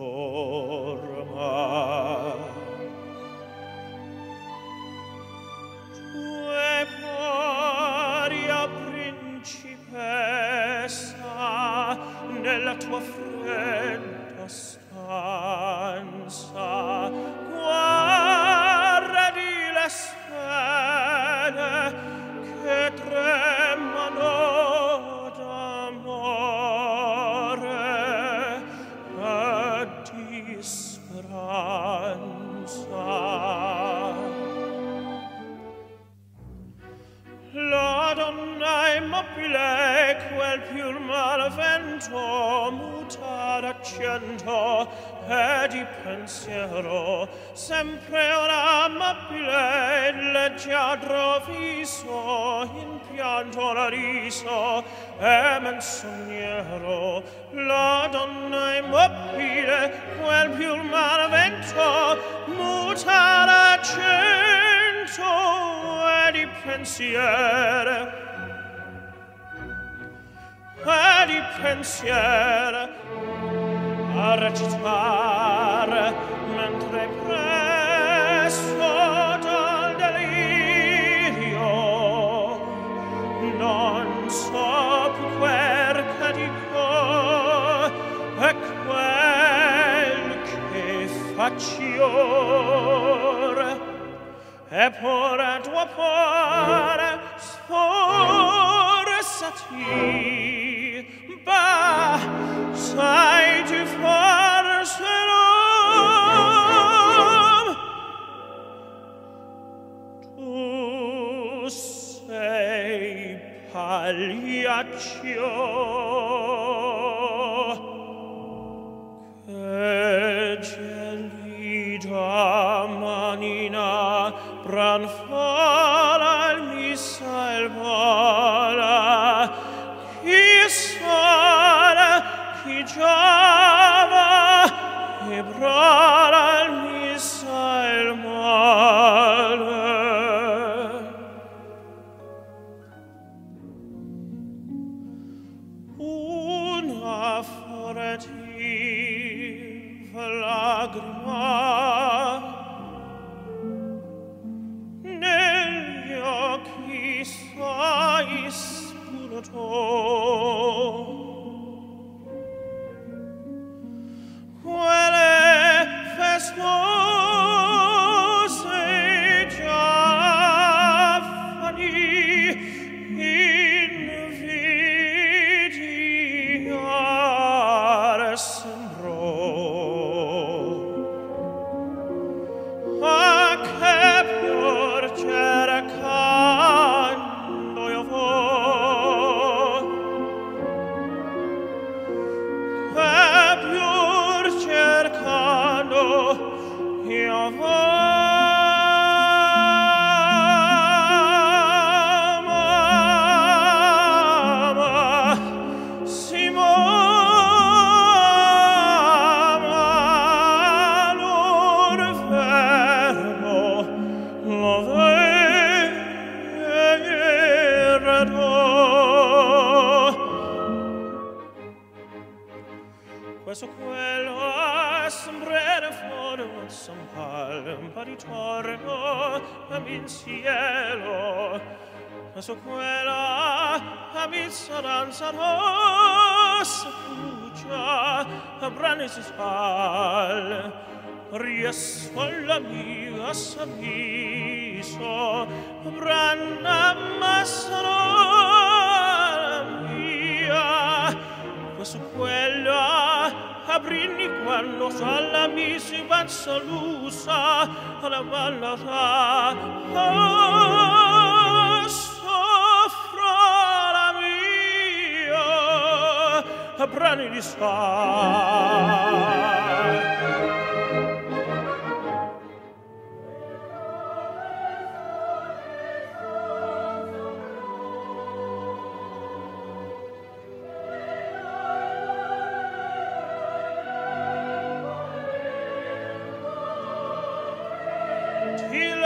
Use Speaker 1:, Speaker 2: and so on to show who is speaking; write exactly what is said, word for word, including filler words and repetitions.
Speaker 1: forma. Tue gloria principessa nella tua fredda stanza, guardi le spene che tremano d'amore e di speranza. La donna immobile, quel più malvento muta d'accento e di pensiero, sempre ora amabile, leggiadro viso, in pianto la riso e menzognero. La donna immobile, quel più malvento muta d'accento e di pensiero, e di pensiero, a recitare mentre presso dal delirio non so più quel che dico e quel che faccio. E pure tuo cuore sforzati, bah, sai tu forse non, tu sei pagliaccio che gelida manina branfala il missa il vola, chi sola, chi giova, e brala il missa il male. Una furtiva lagrima negli occhi suoi sputò. Quelle festose giovani invidiare sembrò. A che pior cercando io vo, che pior cercando io vo. Questo quello sembrare fuori un sampale, un po' di torno in cielo. Questo quello a mizza danza rossa fugia, a brani si spal, riesco alla mia saviso, branna massaro mia. Questo quello aprini quando alla misi pazza lusa alla ballata. Oh, soffro la mia brani di sal. Till